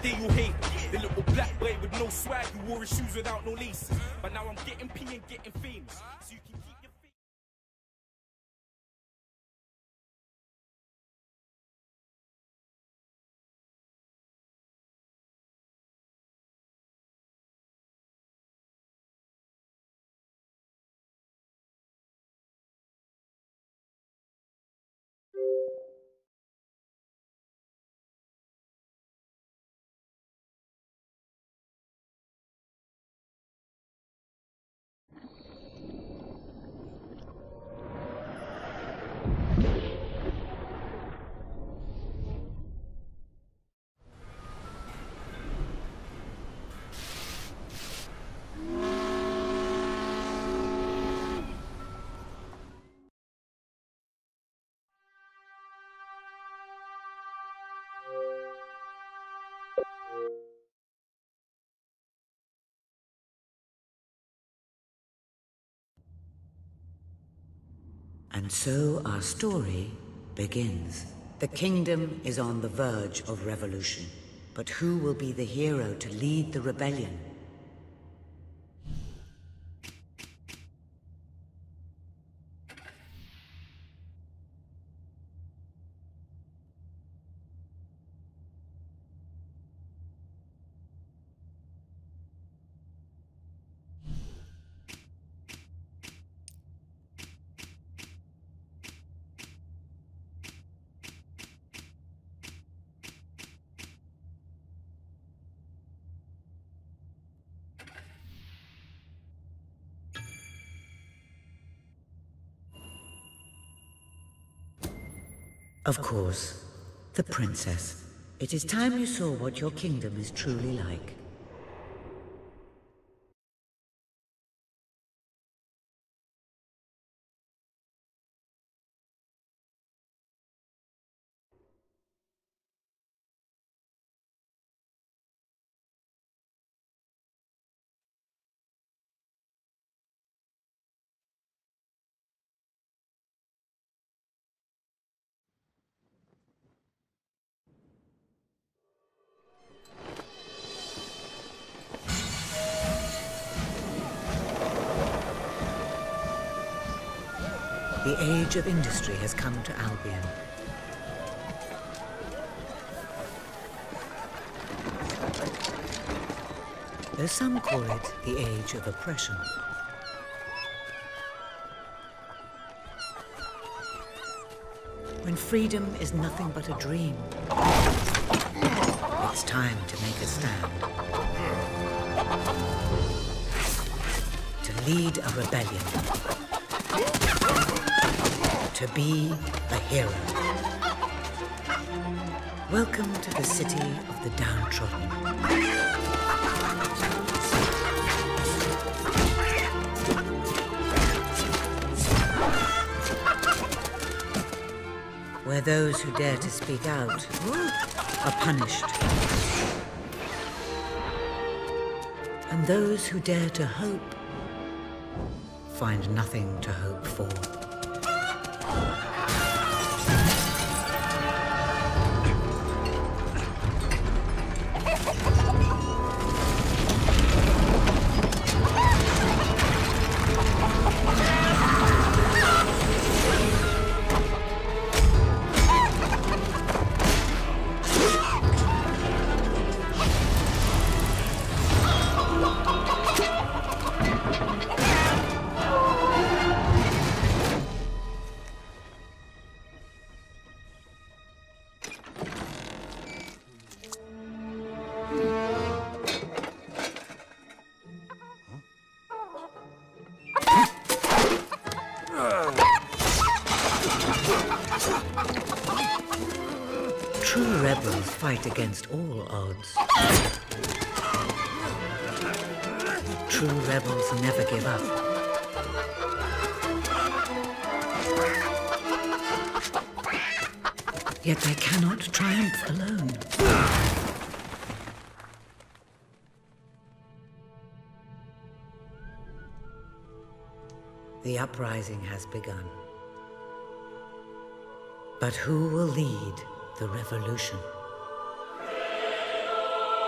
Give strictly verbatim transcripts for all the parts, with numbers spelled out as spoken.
day you hate. The little black boy with no swag who wore his shoes without no laces. But now I'm getting P and getting famous. So you can keep your face. And so our story begins. The kingdom is on the verge of revolution. But who will be the hero to lead the rebellion? Of course, the princess. It is time you saw what your kingdom is truly like. The age of industry has come to Albion. Though some call it the age of oppression. When freedom is nothing but a dream, it's time to make a stand. To lead a rebellion. To be a hero. Welcome to the city of the downtrodden. Where those who dare to speak out are punished. And those who dare to hope find nothing to hope for. True rebels fight against all odds. True rebels never give up. Yet they cannot triumph alone. The uprising has begun. But who will lead the revolution?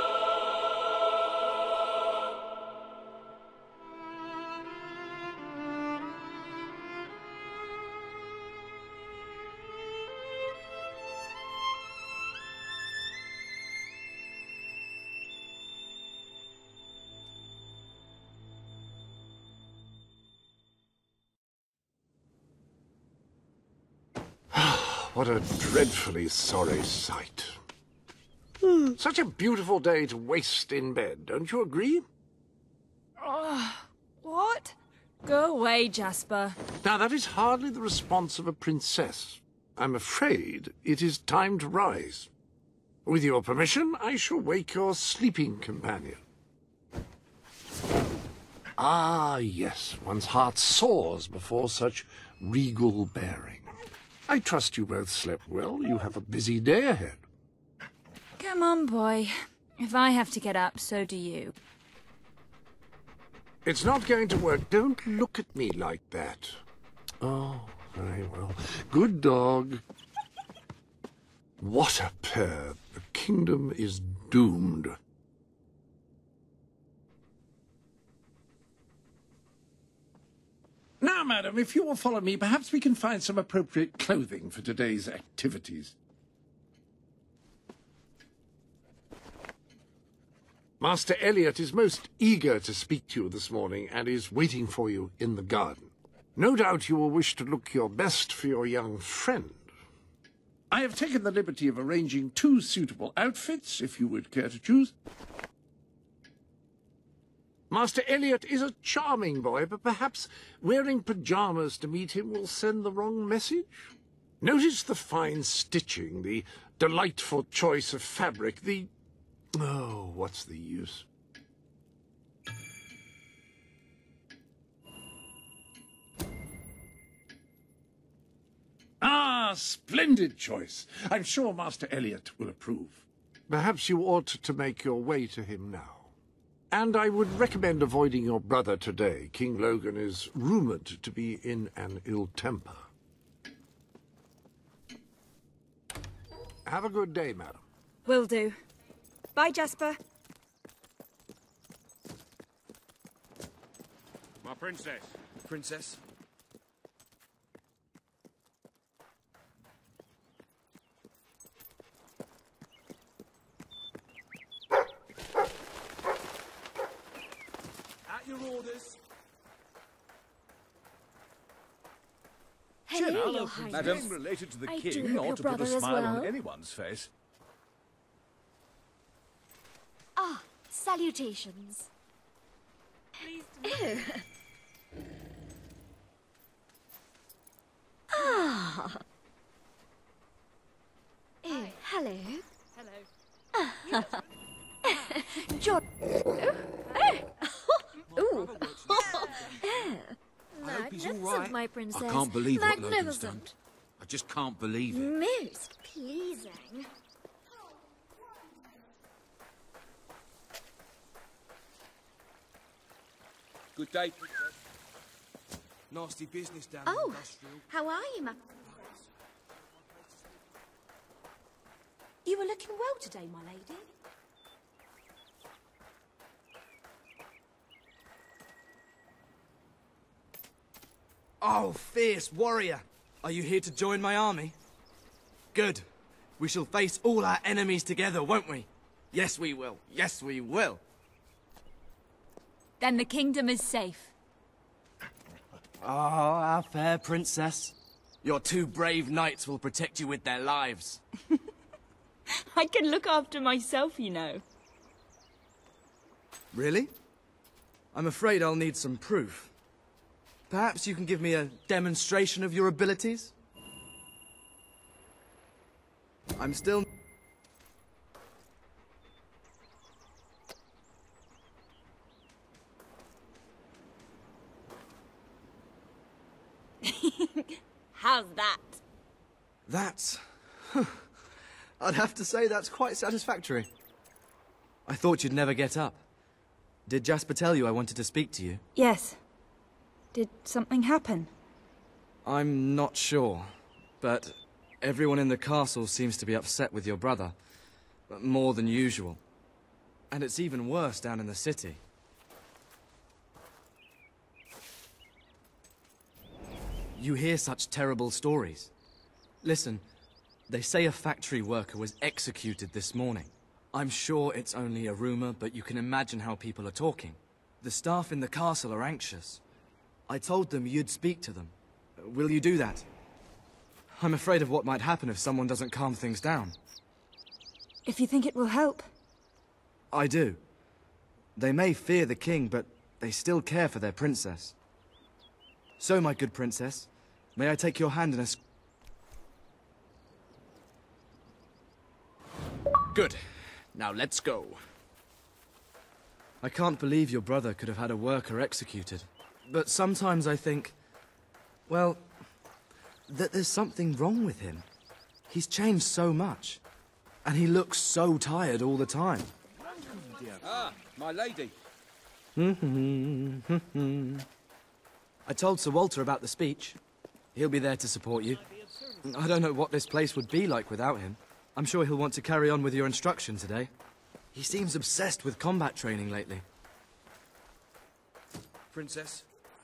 What a dreadfully sorry sight. Such a beautiful day to waste in bed, don't you agree? Oh, what? Go away, Jasper. Now, that is hardly the response of a princess. I'm afraid it is time to rise. With your permission, I shall wake your sleeping companion. Ah, yes, one's heart soars before such regal bearing. I trust you both slept well. You have a busy day ahead. Come on, boy. If I have to get up, so do you. It's not going to work. Don't look at me like that. Oh, very well. Good dog. What a pair. The kingdom is doomed. Now, madam, if you will follow me, perhaps we can find some appropriate clothing for today's activities. Master Elliot is most eager to speak to you this morning and is waiting for you in the garden. No doubt you will wish to look your best for your young friend. I have taken the liberty of arranging two suitable outfits, if you would care to choose. Master Elliot is a charming boy, but perhaps wearing pyjamas to meet him will send the wrong message. Notice the fine stitching, the delightful choice of fabric, the... Oh, what's the use? Ah, splendid choice. I'm sure Master Elliot will approve. Perhaps you ought to make your way to him now. And I would recommend avoiding your brother today. King Logan is rumoured to be in an ill temper. Have a good day, madam. Will do. Bye, Jasper. My princess. Princess? At your orders. Hello, Your Highness. Madam, related to the I do king, hope your ought to put a brother as smile well. on anyone's face. Ah, salutations. Ew. Ah. Ew, hello. Hello. John. Ooh. I hope he's all Magnificent, right. my princess. I can't believe what Logan's done. Magnificent. I just can't believe it. Most pleasing. Good day, princess. Nasty business down in Oh, industrial. how are you, ma? You were looking well today, my lady. Oh, fierce warrior! Are you here to join my army? Good. We shall face all our enemies together, won't we? Yes, we will. Yes, we will. Then the kingdom is safe. Oh, our fair princess. Your two brave knights will protect you with their lives. I can look after myself, you know. Really? I'm afraid I'll need some proof. Perhaps you can give me a demonstration of your abilities? I'm still... How's that? That's... I'd have to say that's quite satisfactory. I thought you'd never get up. Did Jasper tell you I wanted to speak to you? Yes. Did something happen? I'm not sure, but everyone in the castle seems to be upset with your brother. More than usual. And it's even worse down in the city. You hear such terrible stories. Listen, they say a factory worker was executed this morning. I'm sure it's only a rumor, but you can imagine how people are talking. The staff in the castle are anxious. I told them you'd speak to them. Will you do that? I'm afraid of what might happen if someone doesn't calm things down. If you think it will help. I do. They may fear the king, but they still care for their princess. So, my good princess, may I take your hand in a... s- Good. Now let's go. I can't believe your brother could have had a worker executed. But sometimes I think, well, that there's something wrong with him. He's changed so much. And he looks so tired all the time. Ah, my lady. I told Sir Walter about the speech. He'll be there to support you. I don't know what this place would be like without him. I'm sure he'll want to carry on with your instruction today. He seems obsessed with combat training lately. Princess.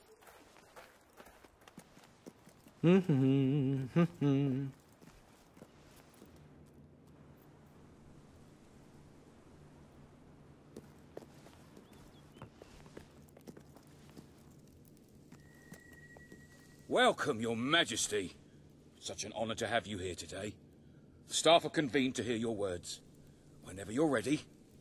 Welcome, Your Majesty. Such an honor to have you here today. The staff are convened to hear your words. Whenever you're ready.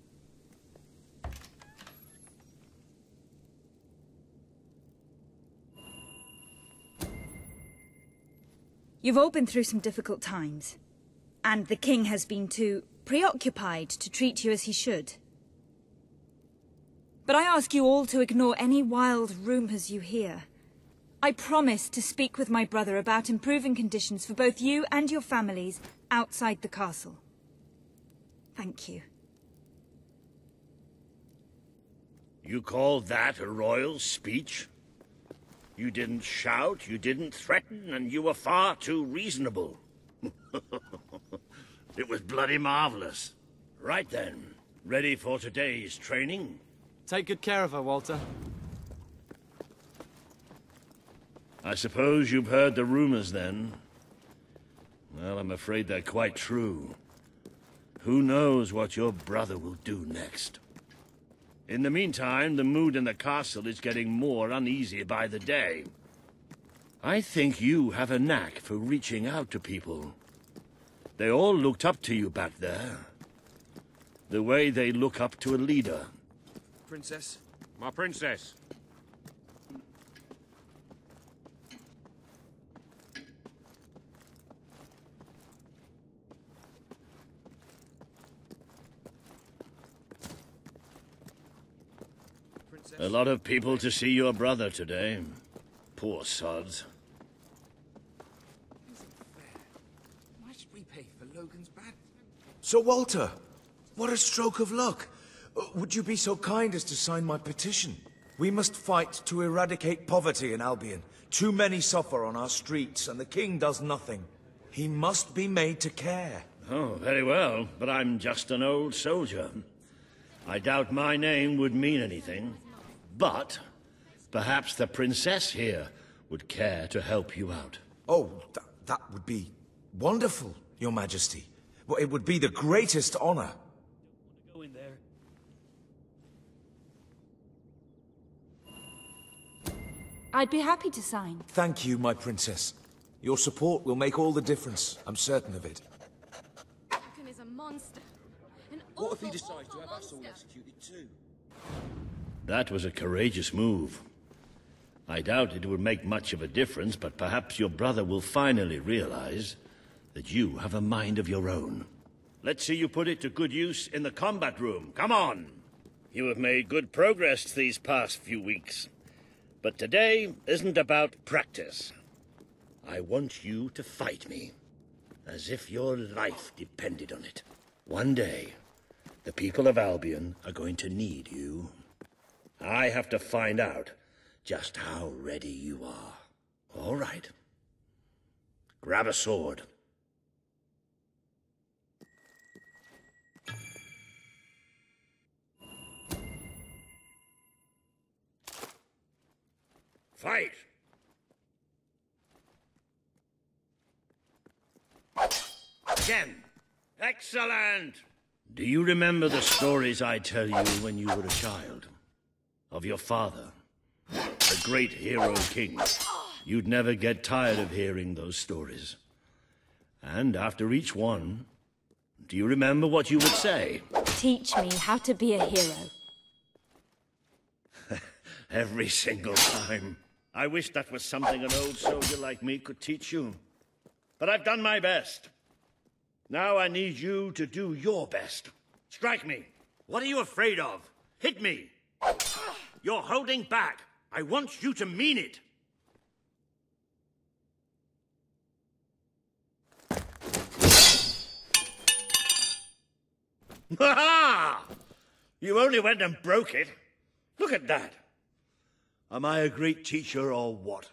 You've all been through some difficult times. And the king has been too preoccupied to treat you as he should. But I ask you all to ignore any wild rumors you hear. I promise to speak with my brother about improving conditions for both you and your families outside the castle. Thank you. You call that a royal speech? You didn't shout, you didn't threaten, and you were far too reasonable. It was bloody marvelous. Right then, ready for today's training? Take good care of her, Walter. I suppose you've heard the rumors then. Well, I'm afraid they're quite true. Who knows what your brother will do next? In the meantime, the mood in the castle is getting more uneasy by the day. I think you have a knack for reaching out to people. They all looked up to you back there. The way they look up to a leader. Princess. My princess. A lot of people to see your brother today. Poor sods. Why should we pay for Logan's bad? Sir Walter, what a stroke of luck. Uh, Would you be so kind as to sign my petition? We must fight to eradicate poverty in Albion. Too many suffer on our streets, and the king does nothing. He must be made to care. Oh, very well, but I'm just an old soldier. I doubt my name would mean anything. But perhaps the princess here would care to help you out. Oh, th that would be wonderful, Your Majesty. Well, it would be the greatest honor. Go in there. I'd be happy to sign. Thank you, my princess. Your support will make all the difference. I'm certain of it. Logan is a monster. An What if he awful, decides to awful have us all monster. executed too? That was a courageous move. I doubt it would make much of a difference, but perhaps your brother will finally realize that you have a mind of your own. Let's see you put it to good use in the combat room. Come on! You have made good progress these past few weeks. But today isn't about practice. I want you to fight me, as if your life depended on it. One day, the people of Albion are going to need you. I have to find out just how ready you are. All right. Grab a sword. Fight! Again! Excellent! Do you remember the stories I tell you when you were a child? Of your father, the great hero king. You'd never get tired of hearing those stories. And after each one, do you remember what you would say? Teach me how to be a hero. Every single time. I wish that was something an old soldier like me could teach you. But I've done my best. Now I need you to do your best. Strike me. What are you afraid of? Hit me. You're holding back. I want you to mean it. Ha ha! You only went and broke it. Look at that. Am I a great teacher or what?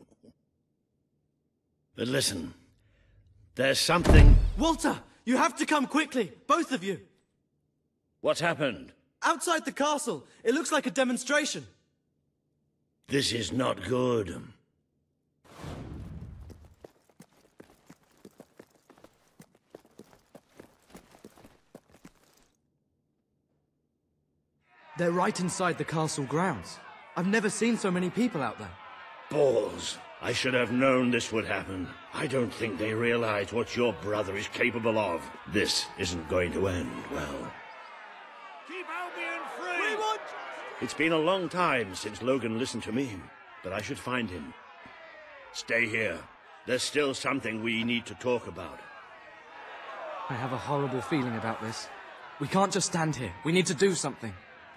But listen, there's something... Walter! You have to come quickly, both of you. What's happened? Outside the castle. It looks like a demonstration. This is not good. They're right inside the castle grounds. I've never seen so many people out there. Balls. I should have known this would happen. I don't think they realize what your brother is capable of. This isn't going to end well. Keep Albion free! We want... It's been a long time since Logan listened to me, but I should find him. Stay here. There's still something we need to talk about. I have a horrible feeling about this. We can't just stand here. We need to do something.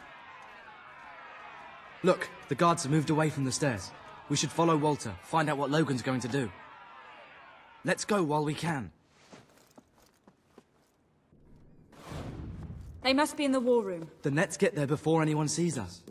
Look, the guards have moved away from the stairs. We should follow Walter, find out what Logan's going to do. Let's go while we can. They must be in the war room. Then let's get there before anyone sees us.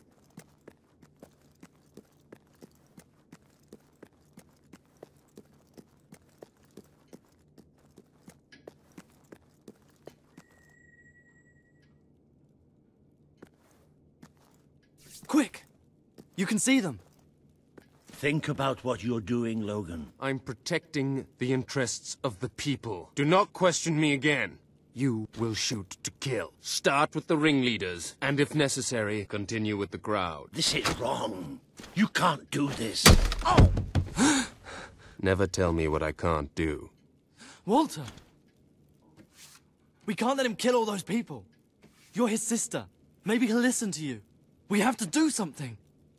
Quick! You can see them. Think about what you're doing, Logan. I'm protecting the interests of the people. Do not question me again. You will shoot to kill. Start with the ringleaders, and if necessary, continue with the crowd. This is wrong. You can't do this. Oh! Never tell me what I can't do. Walter! We can't let him kill all those people. You're his sister. Maybe he'll listen to you. We have to do something.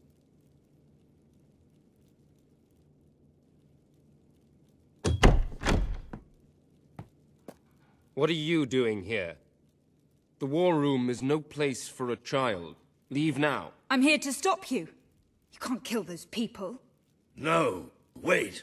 What are you doing here? The war room is no place for a child. Leave now. I'm here to stop you. You can't kill those people. No, wait.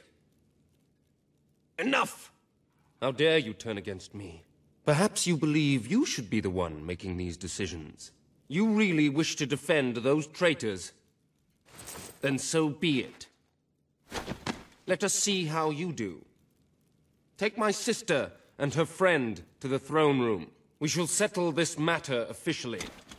Enough! How dare you turn against me? Perhaps you believe you should be the one making these decisions. You really wish to defend those traitors? Then so be it. Let us see how you do. Take my sister and her friend to the throne room. We shall settle this matter officially.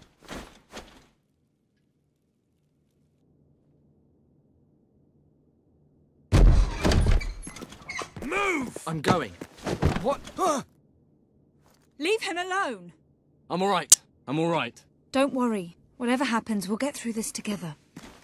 Move! I'm going. What? Leave him alone. I'm all right. I'm all right. Don't worry. Whatever happens, we'll get through this together.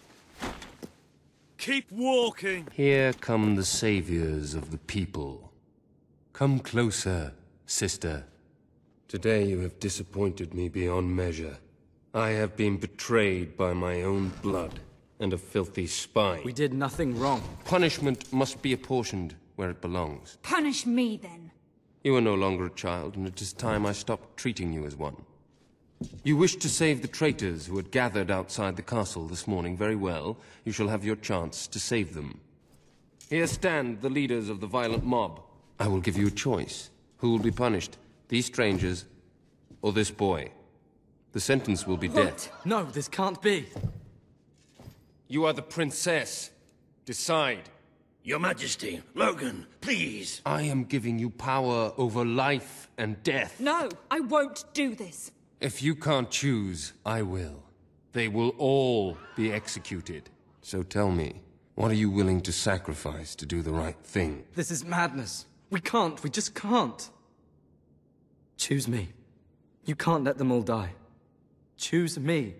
Keep walking. Here come the saviors of the people. Come closer, sister. Today you have disappointed me beyond measure. I have been betrayed by my own blood and a filthy spy. We did nothing wrong. Punishment must be apportioned where it belongs. Punish me, then. You are no longer a child, and it is time I stopped treating you as one. You wish to save the traitors who had gathered outside the castle this morning. Very well. You shall have your chance to save them. Here stand the leaders of the violent mob. I will give you a choice. Who will be punished? These strangers, or this boy? The sentence will be death. No, this can't be. You are the princess. Decide. Your Majesty, Logan, please. I am giving you power over life and death. No, I won't do this. If you can't choose, I will. They will all be executed. So tell me, what are you willing to sacrifice to do the right thing? This is madness. We can't. We just can't. Choose me. You can't let them all die. Choose me.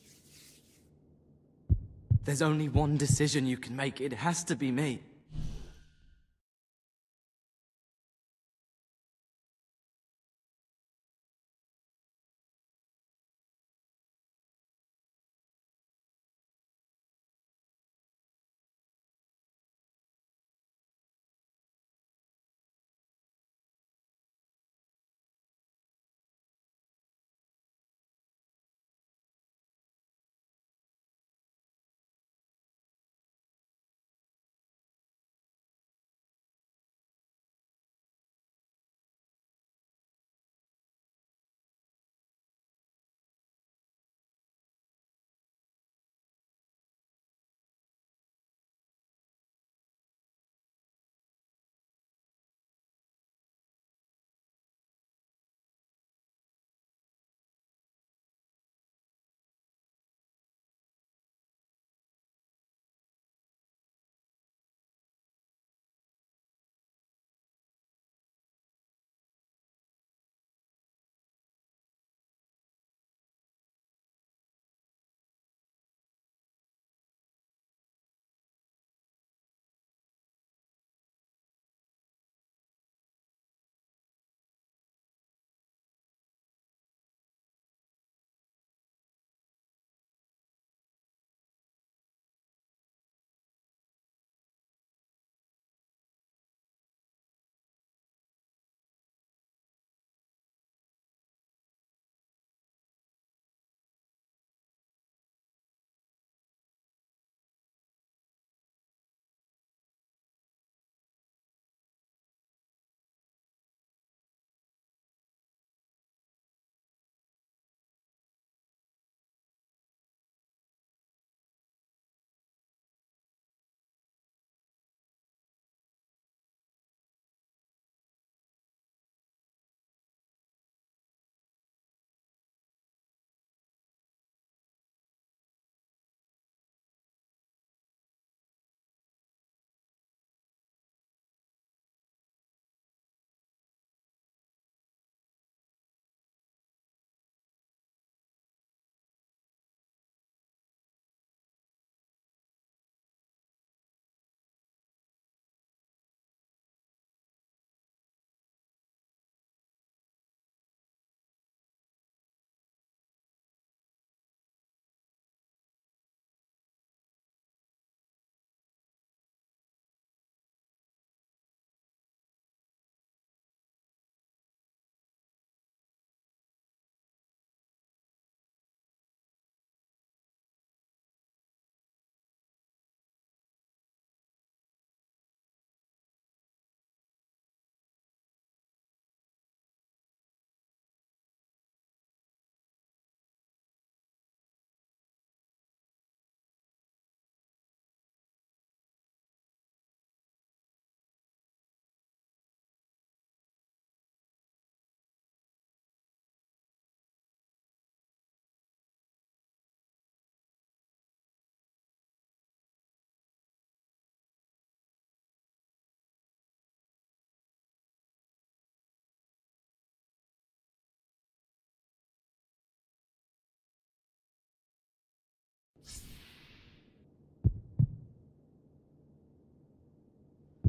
There's only one decision you can make. It has to be me.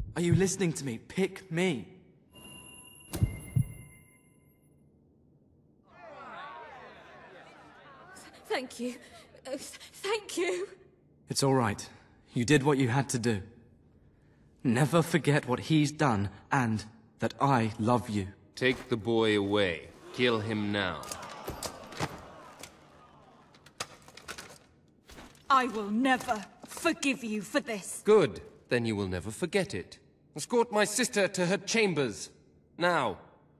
Are you listening to me? Pick me. Thank you. Uh, thank you. It's all right. You did what you had to do. Never forget what he's done, and that I love you. Take the boy away. Kill him now. I will never forgive you for this. Good. Then you will never forget it. Escort my sister to her chambers. Now.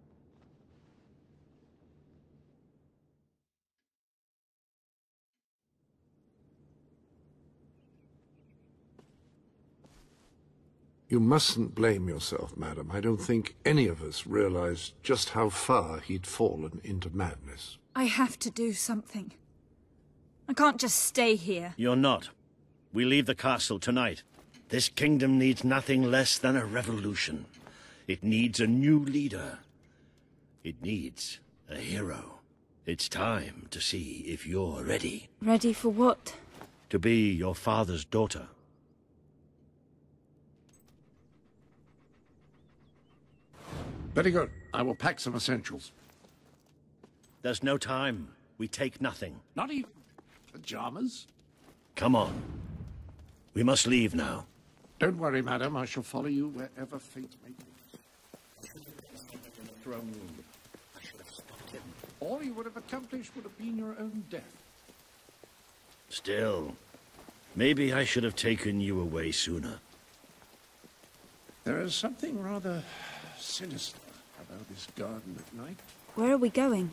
You mustn't blame yourself, madam. I don't think any of us realized just how far he'd fallen into madness. I have to do something. I can't just stay here. You're not. We leave the castle tonight. This kingdom needs nothing less than a revolution. It needs a new leader. It needs a hero. It's time to see if you're ready. Ready for what? To be your father's daughter. Very good. I will pack some essentials. There's no time. We take nothing. Not even pajamas? Come on. We must leave now. Don't worry, madam. I shall follow you wherever fate may be. Throne room. I should have stopped him. All you would have accomplished would have been your own death. Still, maybe I should have taken you away sooner. There is something rather sinister about this garden at night. Where are we going?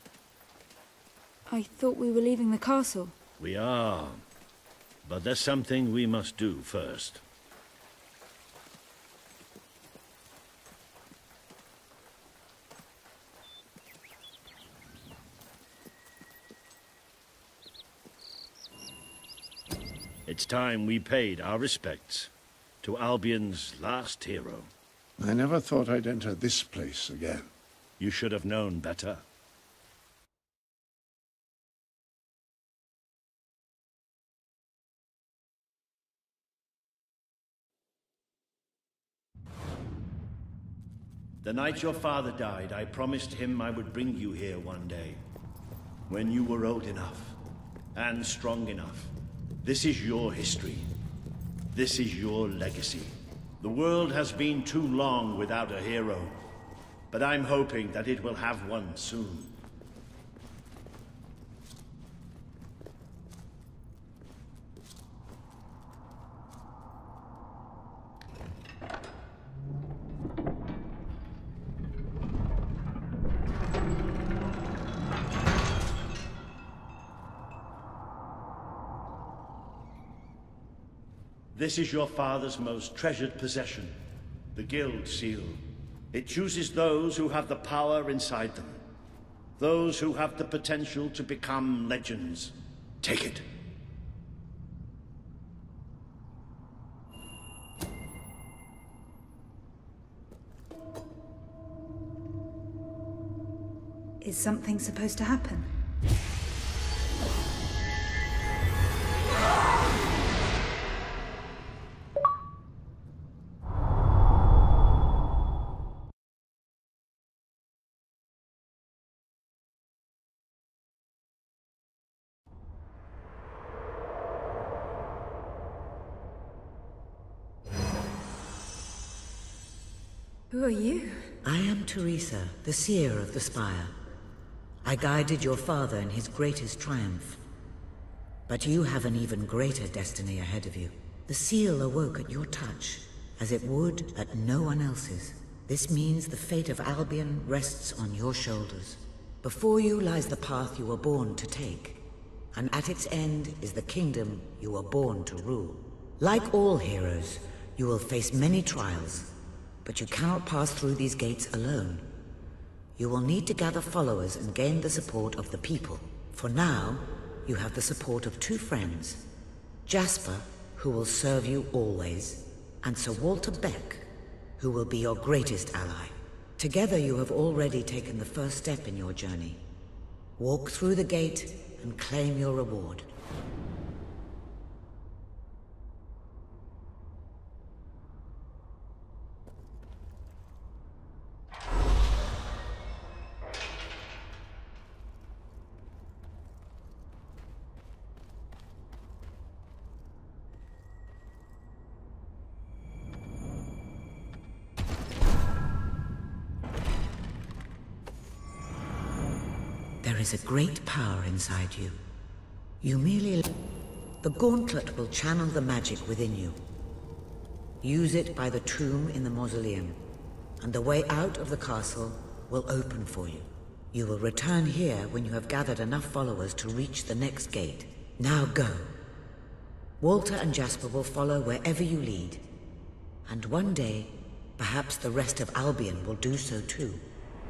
I thought we were leaving the castle. We are. But there's something we must do first. It's time we paid our respects to Albion's last hero. I never thought I'd enter this place again. You should have known better. The night your father died, I promised him I would bring you here one day. When you were old enough, and strong enough. This is your history. This is your legacy. The world has been too long without a hero, but I'm hoping that it will have one soon. This is your father's most treasured possession, the Guild Seal. It chooses those who have the power inside them, those who have the potential to become legends. Take it. Is something supposed to happen? Who are you? I am Teresa, the Seer of the Spire. I guided your father in his greatest triumph. But you have an even greater destiny ahead of you. The seal awoke at your touch, as it would at no one else's. This means the fate of Albion rests on your shoulders. Before you lies the path you were born to take, and at its end is the kingdom you were born to rule. Like all heroes, you will face many trials, but you cannot pass through these gates alone. You will need to gather followers and gain the support of the people. For now, you have the support of two friends. Jasper, who will serve you always, and Sir Walter Beck, who will be your greatest ally. Together you have already taken the first step in your journey. Walk through the gate and claim your reward. is a great power inside you. You merely... The gauntlet will channel the magic within you. Use it by the tomb in the mausoleum, and the way out of the castle will open for you. You will return here when you have gathered enough followers to reach the next gate. Now go. Walter and Jasper will follow wherever you lead. And one day, perhaps the rest of Albion will do so too.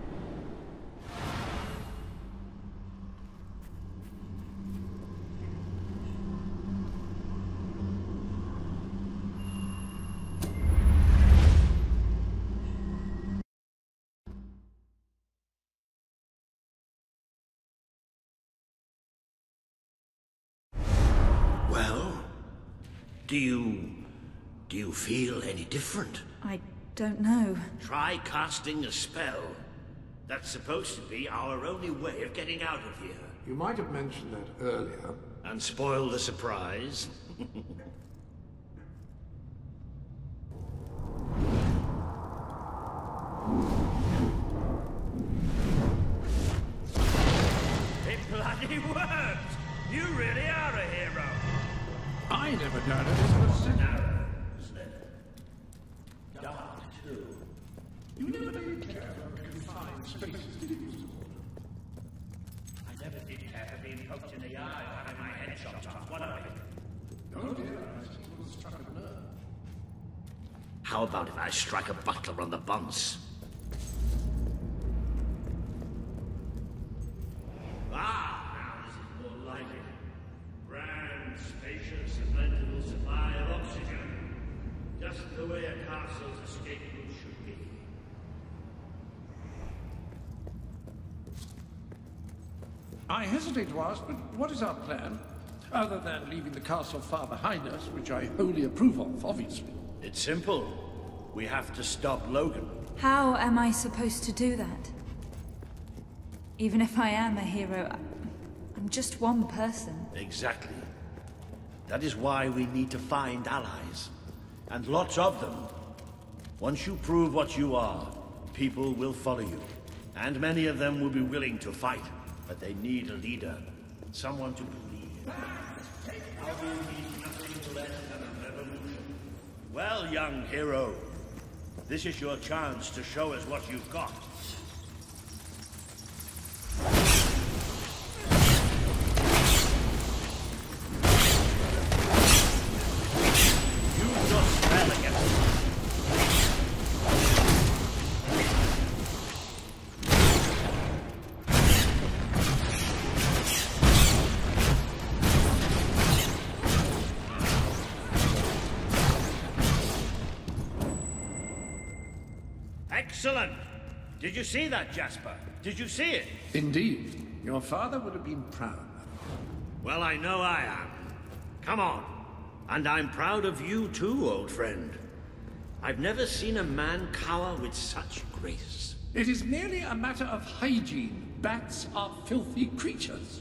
Do you... do you feel any different? I don't know. Try casting a spell. That's supposed to be our only way of getting out of here. You might have mentioned that earlier. And spoil the surprise. It bloody worked! You really are a hero! I never doubted it was sick. Narrow, slender. Dark, too. You never did care for confined spaces, did you? I never did care for being poked in the eye or having my head chopped off, what of it? Oh dear, I suppose struck a nerve. How about if I strike a butler on the buns? Ah, now this is more like it. Grand, spacious, and plentiful supply of oxygen. Just the way a castle's escape route should be. I hesitate to ask, but what is our plan? Other than leaving the castle far behind us, which I wholly approve of, obviously. It's simple. We have to stop Logan. How am I supposed to do that? Even if I am a hero, I'm just one person. Exactly. That is why we need to find allies. And lots of them. Once you prove what you are, people will follow you. And many of them will be willing to fight. But they need a leader. Someone to believe. Albion needs nothing less than a revolution. Well, young hero. This is your chance to show us what you've got. Excellent! Did you see that, Jasper? Did you see it? Indeed. Your father would have been proud. Well, I know I am. Come on. And I'm proud of you too, old friend. I've never seen a man cower with such grace. It is merely a matter of hygiene. Bats are filthy creatures.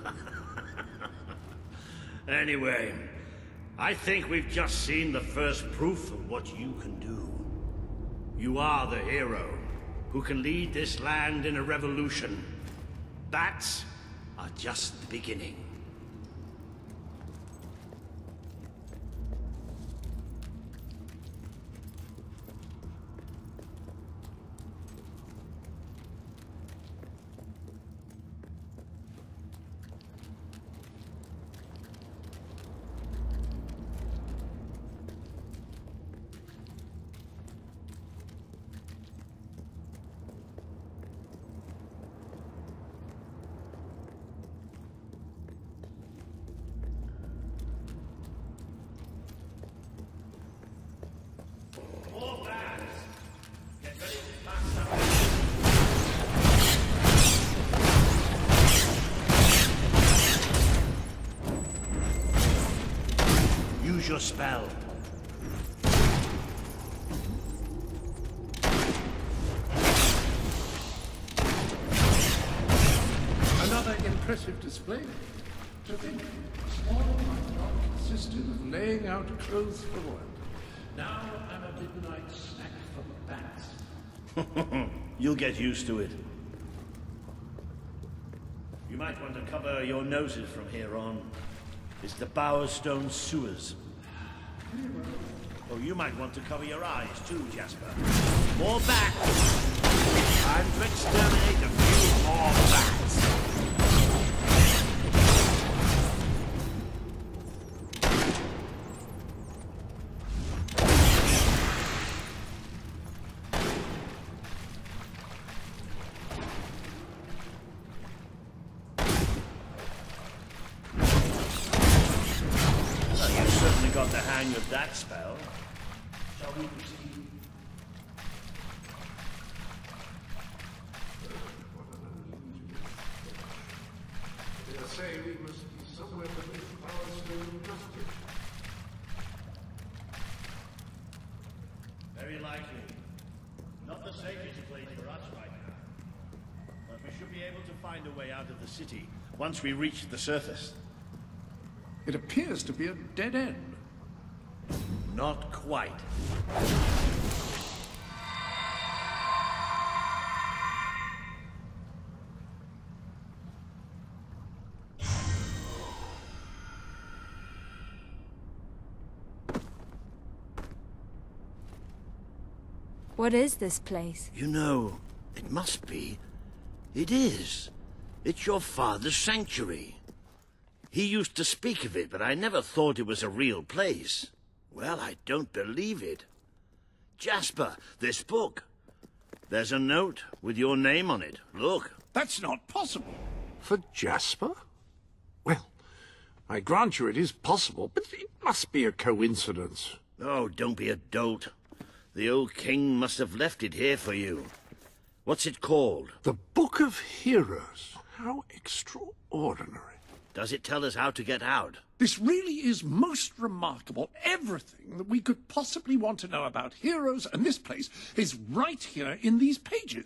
Anyway, I think we've just seen the first proof of what you can do. You are the hero who can lead this land in a revolution. Bats are just the beginning. Use your spell. Another impressive display. To think, a small job consisted of laying out clothes for royalty. Now I'm a midnight snack for bats. You'll get used to it. You might want to cover your noses from here on. It's the Bowerstone sewers. Oh, you might want to cover your eyes too, Jasper. More bats! Time to exterminate a few more bats! Well, you certainly got the hang of that spell. Shall we proceed? Say we must be somewhere beneath Bowerstone Justice. Very likely. Not the safest place for us right now. But we should be able to find a way out of the city once we reach the surface. It appears to be a dead end. Not quite. What is this place? You know, it must be. It is. It's your father's sanctuary. He used to speak of it, but I never thought it was a real place. Well, I don't believe it. Jasper, this book. There's a note with your name on it. Look. That's not possible. For Jasper? Well, I grant you it is possible, but it must be a coincidence. Oh, don't be a dolt. The old king must have left it here for you. What's it called? The Book of Heroes. How extraordinary. Does it tell us how to get out? This really is most remarkable. Everything that we could possibly want to know about heroes and this place is right here in these pages.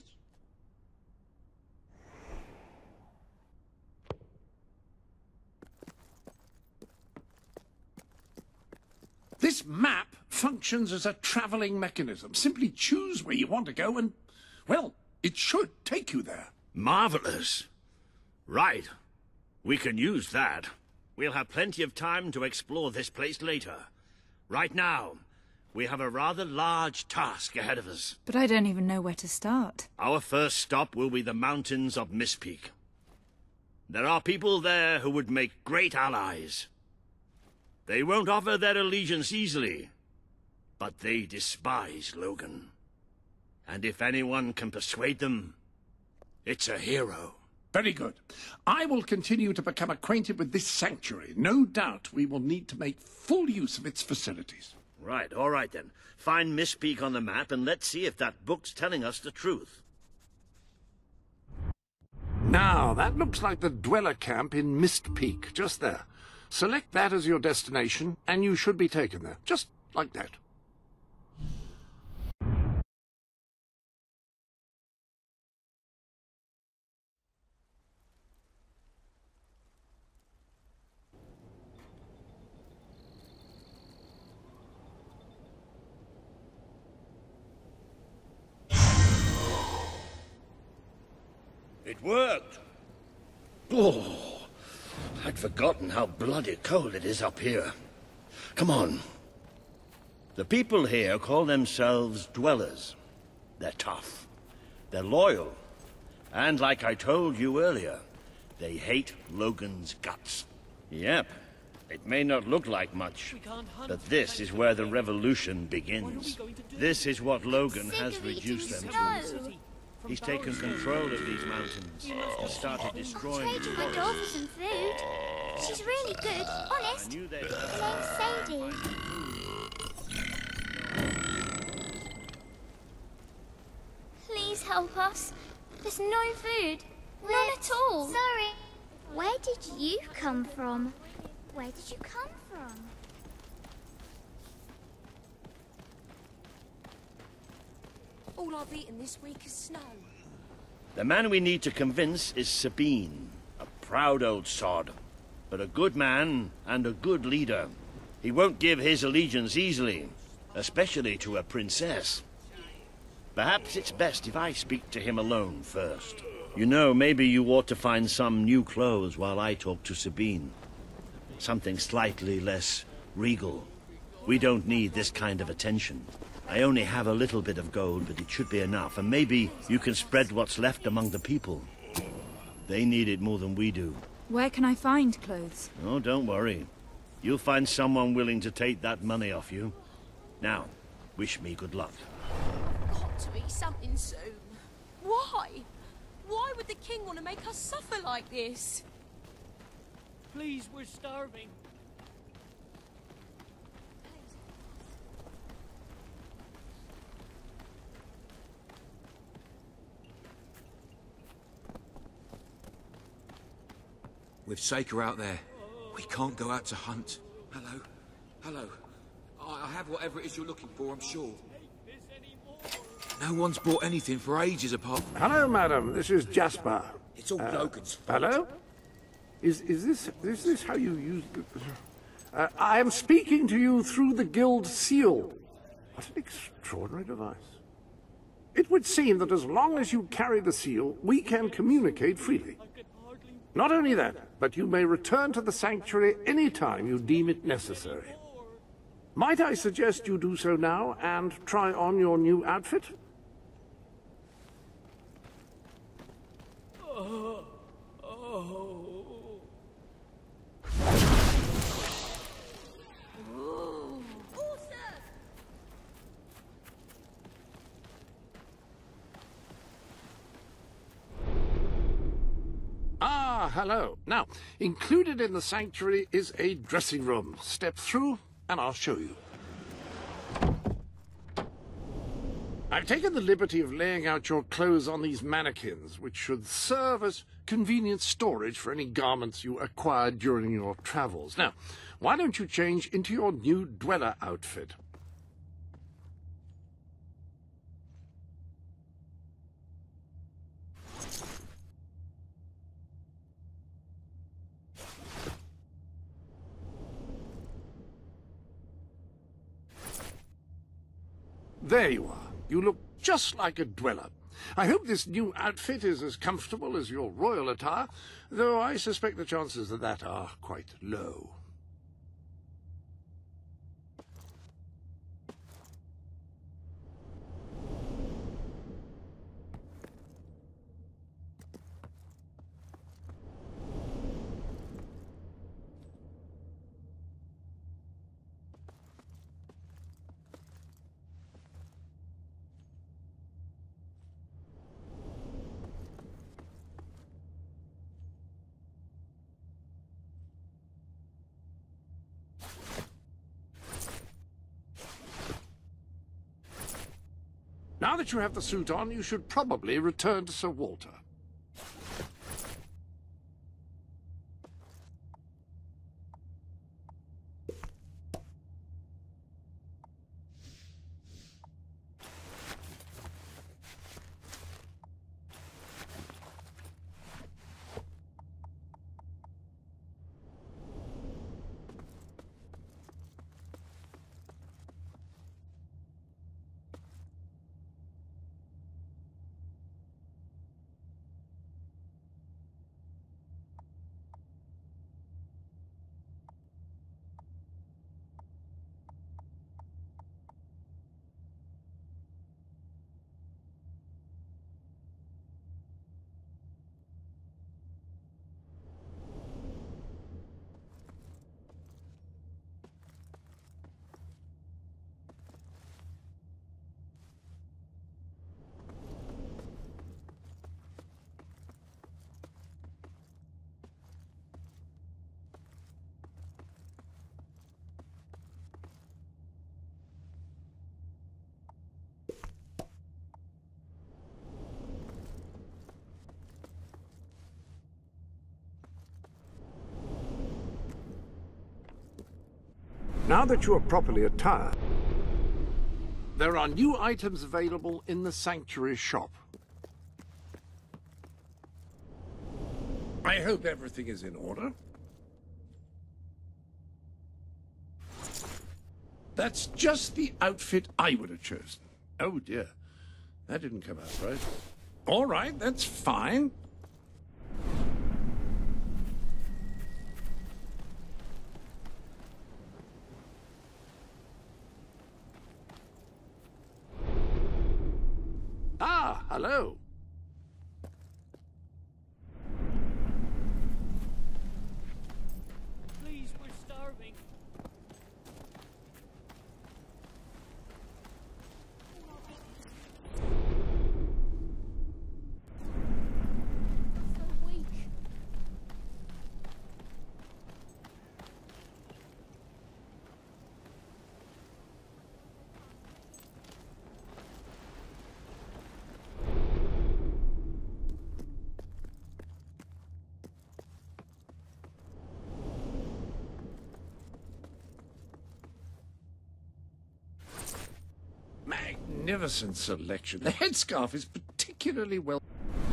This map functions as a traveling mechanism. Simply choose where you want to go and, well, it should take you there. Marvelous. Right. We can use that. We'll have plenty of time to explore this place later. Right now, we have a rather large task ahead of us. But I don't even know where to start. Our first stop will be the mountains of Mistpeak. There are people there who would make great allies. They won't offer their allegiance easily, but they despise Logan. And if anyone can persuade them, it's a hero. Very good. I will continue to become acquainted with this sanctuary. No doubt we will need to make full use of its facilities. Right, all right then. Find Mistpeak on the map and let's see if that book's telling us the truth. Now, that looks like the dweller camp in Mistpeak, just there. Select that as your destination, and you should be taken there. Just like that. It worked! Oh! I'd forgotten how bloody cold it is up here. Come on. The people here call themselves dwellers. They're tough. They're loyal. And like I told you earlier, they hate Logan's guts. Yep. It may not look like much, but this is where the revolution begins. This is what Logan has reduced them to. He's taken control of these mountains and started destroying I'll trade you my dog for some food. She's really good, honest. Her name's Sadie. Please help us. There's no food. None at all. Sorry. Where did you come from? Where did you come from? All I've eaten this week is snow. The man we need to convince is Sabine, a proud old sod, but a good man and a good leader. He won't give his allegiance easily, especially to a princess. Perhaps it's best if I speak to him alone first. You know, maybe you ought to find some new clothes while I talk to Sabine. Something slightly less regal. We don't need this kind of attention. I only have a little bit of gold, but it should be enough, and maybe you can spread what's left among the people. They need it more than we do. Where can I find clothes? Oh, don't worry. You'll find someone willing to take that money off you. Now, wish me good luck. Got to be something soon. Why? Why would the king want to make us suffer like this? Please, we're starving. With Saker out there, we can't go out to hunt. Hello? Hello? I have whatever it is you're looking for, I'm sure. No one's bought anything for ages apart from... Hello, madam. This is Jasper. It's all uh, Logan's fault. Hello? Is, is, this, is this how you use... Uh, I am speaking to you through the guild seal. What an extraordinary device. It would seem that as long as you carry the seal, we can communicate freely. Not only that, but you may return to the sanctuary any time you deem it necessary. Might I suggest you do so now and try on your new outfit? Oh, oh. Ah, hello. Now, included in the sanctuary is a dressing room. Step through, and I'll show you. I've taken the liberty of laying out your clothes on these mannequins, which should serve as convenient storage for any garments you acquired during your travels. Now, why don't you change into your new dweller outfit? There you are. You look just like a dweller. I hope this new outfit is as comfortable as your royal attire, though I suspect the chances of that are quite low. Now that you have the suit on, you should probably return to Sir Walter. Now that you are properly attired, there are new items available in the sanctuary shop. I hope everything is in order. That's just the outfit I would have chosen. Oh dear, that didn't come out right. All right, that's fine. Ah, hello. Please, we're starving. So weak. Magnificent selection. The headscarf is particularly well...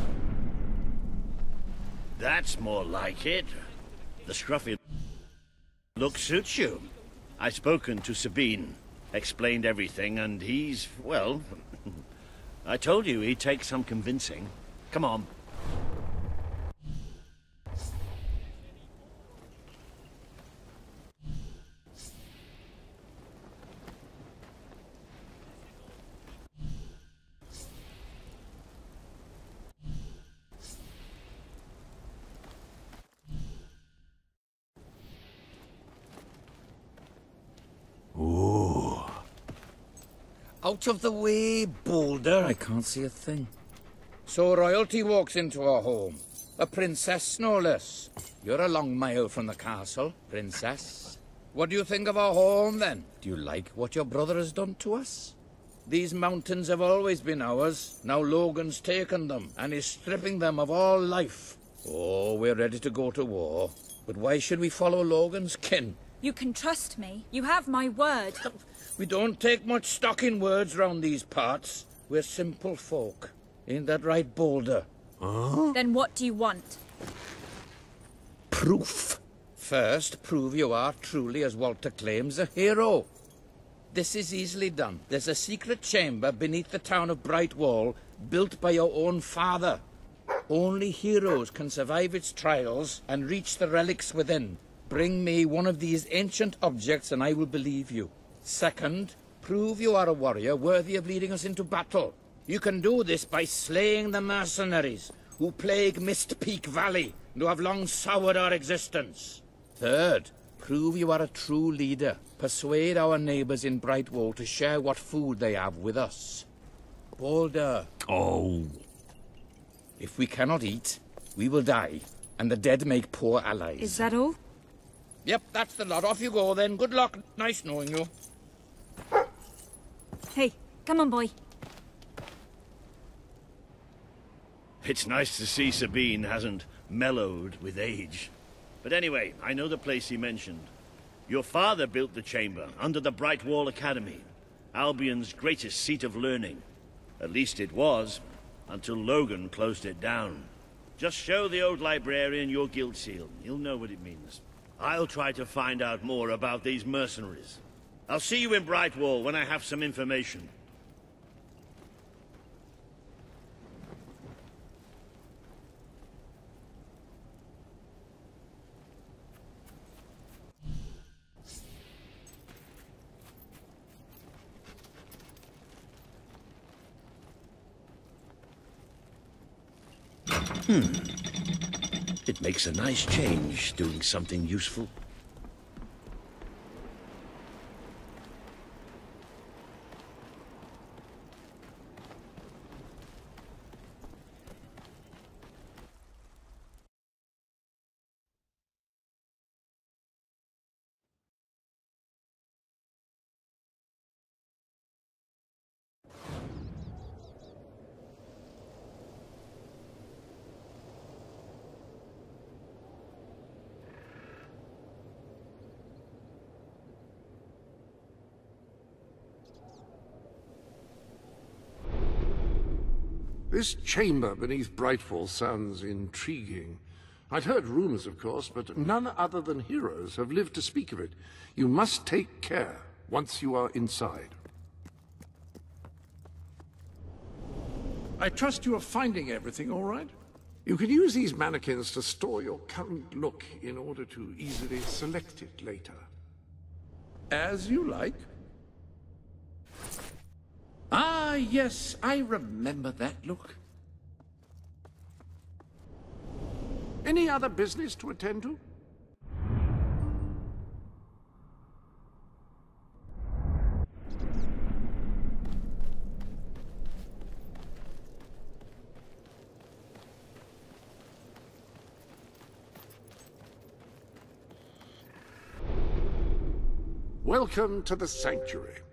That's more like it. The scruffy look suits you. I've spoken to Sabine, explained everything, and he's, well... I told you he'd take some convincing. Come on. Ooh. Out of the way, Boulder. I can't see a thing. So royalty walks into our home. A princess, no less. You're a long mile from the castle, princess. What do you think of our home, then? Do you like what your brother has done to us? These mountains have always been ours. Now Logan's taken them, and is stripping them of all life. Oh, we're ready to go to war. But why should we follow Logan's kin? You can trust me. You have my word. We don't take much stock in words round these parts. We're simple folk. Ain't that right, Boulder? Huh? Then what do you want? Proof. First, prove you are truly, as Walter claims, a hero. This is easily done. There's a secret chamber beneath the town of Brightwall, built by your own father. Only heroes can survive its trials and reach the relics within. Bring me one of these ancient objects and I will believe you. Second, prove you are a warrior worthy of leading us into battle. You can do this by slaying the mercenaries who plague Mist Peak Valley and who have long soured our existence. Third, prove you are a true leader. Persuade our neighbors in Brightwall to share what food they have with us. Boulder. Oh. If we cannot eat, we will die, and the dead make poor allies. Is that all? Yep, that's the lot. Off you go then. Good luck. Nice knowing you. Hey, come on, boy. It's nice to see Sabine hasn't mellowed with age. But anyway, I know the place he mentioned. Your father built the chamber under the Brightwall Academy, Albion's greatest seat of learning. At least it was, until Logan closed it down. Just show the old librarian your guild seal. He'll know what it means. I'll try to find out more about these mercenaries. I'll see you in Brightwall when I have some information. Hmm. It makes a nice change, doing something useful. This chamber beneath Brightwall sounds intriguing. I'd heard rumors, of course, but none other than heroes have lived to speak of it. You must take care once you are inside. I trust you are finding everything all right? You can use these mannequins to store your current look in order to easily select it later. As you like. Ah, Ah, yes, I remember that look. Any other business to attend to? Welcome to the Sanctuary.